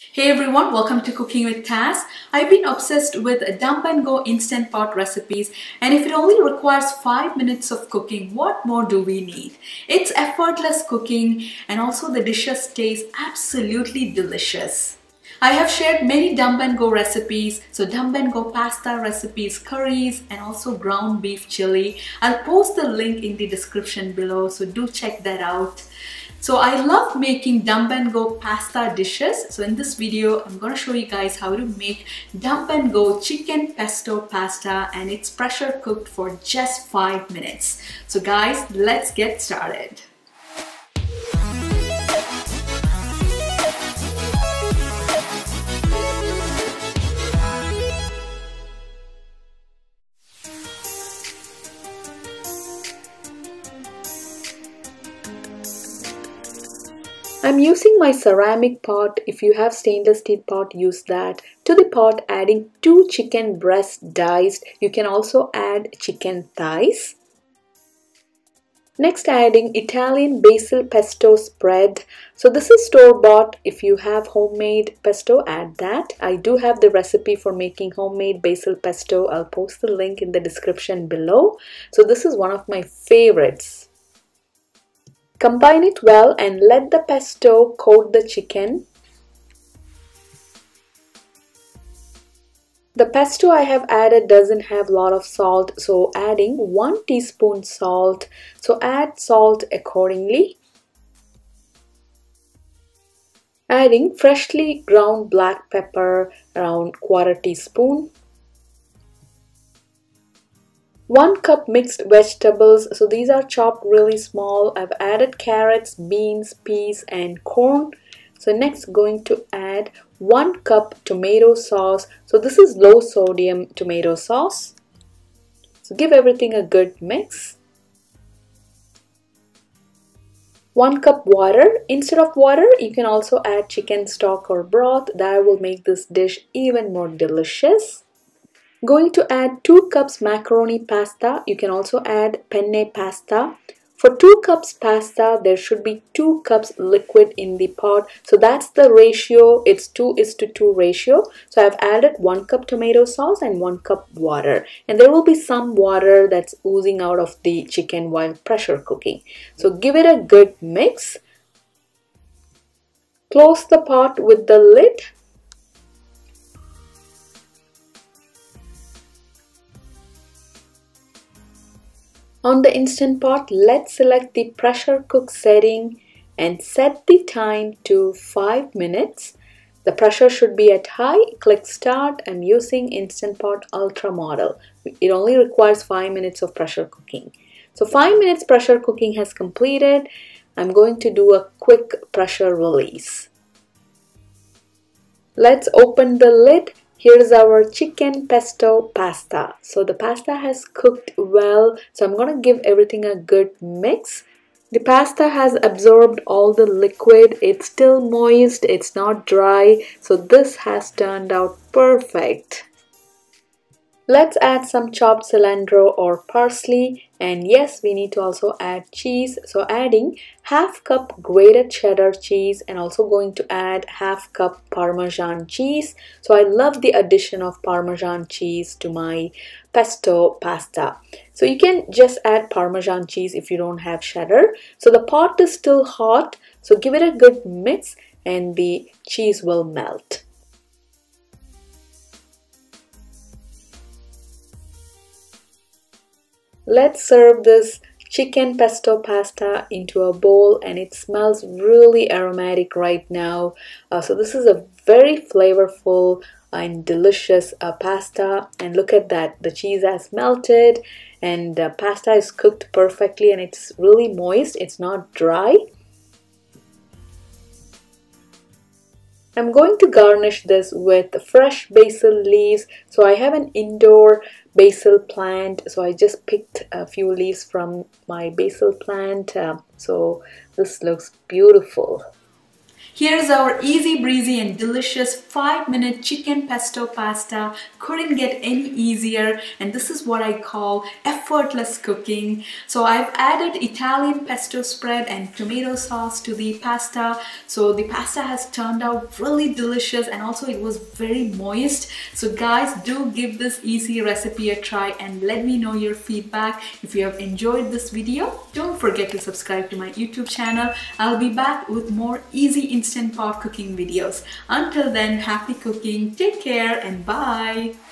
Hey everyone, welcome to Cooking with Taz. I've been obsessed with dump and go instant pot recipes, and if it only requires 5 minutes of cooking, what more do we need? It's effortless cooking and also the dishes taste absolutely delicious. I have shared many dump and go recipes, so dump and go pasta recipes, curries and also ground beef chili. I'll post the link in the description below, so do check that out. So I love making dump and go pasta dishes. So in this video, I'm going to show you guys how to make dump and go chicken pesto pasta, and it's pressure cooked for just 5 minutes. So guys, let's get started. I'm using my ceramic pot. If you have stainless steel pot, use that. To the pot, adding 2 chicken breasts diced. You can also add chicken thighs. Next, adding Italian basil pesto spread. So this is store-bought. If you have homemade pesto, add that. I do have the recipe for making homemade basil pesto. I'll post the link in the description below. So this is one of my favorites. Combine it well and let the pesto coat the chicken. The pesto I have added doesn't have a lot of salt, so adding 1 teaspoon salt. So add salt accordingly. Adding freshly ground black pepper, around 1/4 teaspoon. 1 cup mixed vegetables, so these are chopped really small. I've added carrots, beans, peas and corn. So next going to add 1 cup tomato sauce. So this is low sodium tomato sauce. So give everything a good mix. 1 cup water. Instead of water, you can also add chicken stock or broth. That will make this dish even more delicious. Going to add 2 cups macaroni pasta. You can also add penne pasta. For 2 cups pasta, there should be 2 cups liquid in the pot. So that's the ratio. It's 2:2 ratio. So I've added 1 cup tomato sauce and 1 cup water. And there will be some water that's oozing out of the chicken while pressure cooking. So give it a good mix. Close the pot with the lid. On the Instant Pot, let's select the pressure cook setting and set the time to 5 minutes. The pressure should be at high. Click Start. I'm using Instant Pot Ultra model. It only requires 5 minutes of pressure cooking. So 5 minutes pressure cooking has completed. I'm going to do a quick pressure release. Let's open the lid. Here's our chicken pesto pasta. So the pasta has cooked well. So I'm going to give everything a good mix. The pasta has absorbed all the liquid. It's still moist. It's not dry. So this has turned out perfect. Let's add some chopped cilantro or parsley, and yes, we need to also add cheese. So adding 1/2 cup grated cheddar cheese and also going to add 1/2 cup Parmesan cheese. So I love the addition of Parmesan cheese to my pesto pasta. So you can just add Parmesan cheese if you don't have cheddar. So the pot is still hot, so give it a good mix and the cheese will melt. Let's serve this chicken pesto pasta into a bowl, and it smells really aromatic right now. So this is a very flavorful and delicious pasta, and look at that, the cheese has melted and the pasta is cooked perfectly and it's really moist, it's not dry. I'm going to garnish this with fresh basil leaves. So I have an indoor basil plant, so I just picked a few leaves from my basil plant. So this looks beautiful. Here's our easy breezy and delicious 5-minute chicken pesto pasta. Couldn't get any easier, and this is what I call effortless cooking. So I've added Italian pesto spread and tomato sauce to the pasta. So the pasta has turned out really delicious, and also it was very moist. So guys, do give this easy recipe a try and let me know your feedback. If you have enjoyed this video, don't forget to subscribe to my YouTube channel. I'll be back with more easy instant pot cooking videos. Until then, happy cooking, take care, and bye.